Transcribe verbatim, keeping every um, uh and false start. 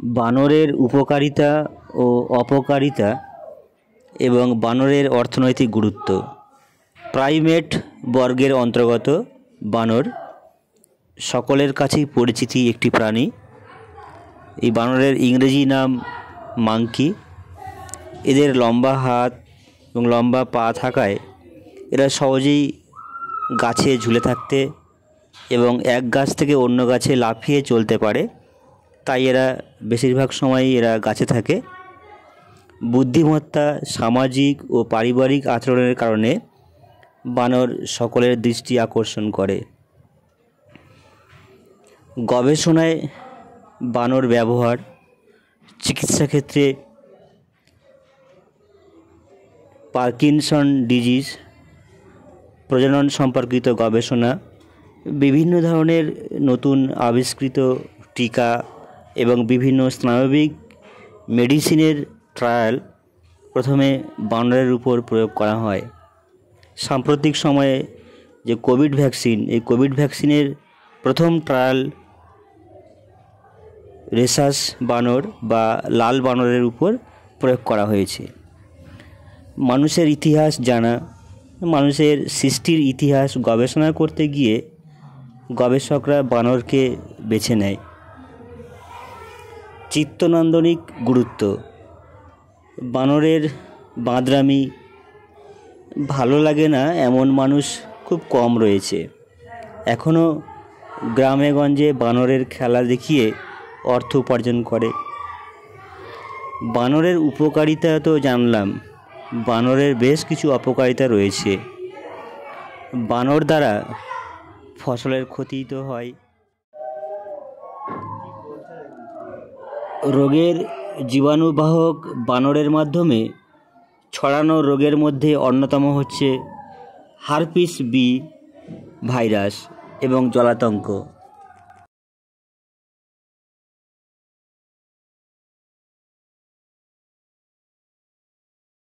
বানরের উপকারিতা ও অপকারিতা এবং বানরের অর্থনৈতিক গুরুত্ব। প্রাইমেট বর্গের অন্তর্গত বানর সকলের কাছেই পরিচিতি একটি প্রাণী। এই বানরের ইংরেজি নাম মাংকি। এদের লম্বা হাত এবং লম্বা পা থাকায় এরা সহজেই গাছে ঝুলে থাকতে এবং এক গাছ থেকে অন্য গাছে লাফিয়ে চলতে পারে, তাই এরা বেশিরভাগ সময়ই এরা গাছে থাকে। বুদ্ধিমত্তা, সামাজিক ও পারিবারিক আচরণের কারণে বানর সকলের দৃষ্টি আকর্ষণ করে। গবেষণায় বানর ব্যবহার, চিকিৎসা ক্ষেত্রে পার্কিনসন ডিজিজ, প্রজনন সম্পর্কিত গবেষণা, বিভিন্ন ধরনের নতুন আবিষ্কৃত টিকা এবং বিভিন্ন স্নায়বিক মেডিসিনের ট্রায়াল প্রথমে বানরের উপর প্রয়োগ করা হয়। সাম্প্রতিক সময়ে যে কোভিড ভ্যাকসিন, এই কোভিড ভ্যাকসিনের প্রথম ট্রায়াল রেসাস বানর বা লাল বানরের উপর প্রয়োগ করা হয়েছে। মানুষের ইতিহাস জানা, মানুষের সৃষ্টির ইতিহাস গবেষণা করতে গিয়ে গবেষকরা বানরকে বেছে নেয়। চিত্তনান্দনিক গুরুত্ব। বানরের বাঁদরামি ভালো লাগে না এমন মানুষ খুব কম রয়েছে। এখনও গ্রামে গঞ্জে বানরের খেলা দেখিয়ে অর্থ উপার্জন করে। বানরের উপকারিতা তো জানলাম, বানরের বেশ কিছু অপকারিতা রয়েছে। বানর দ্বারা ফসলের ক্ষতি তো হয়। রোগের জীবাণুবাহক বানরের মাধ্যমে ছড়ানো রোগের মধ্যে অন্যতম হচ্ছে হারপিস বি ভাইরাস এবং জলাতঙ্ক।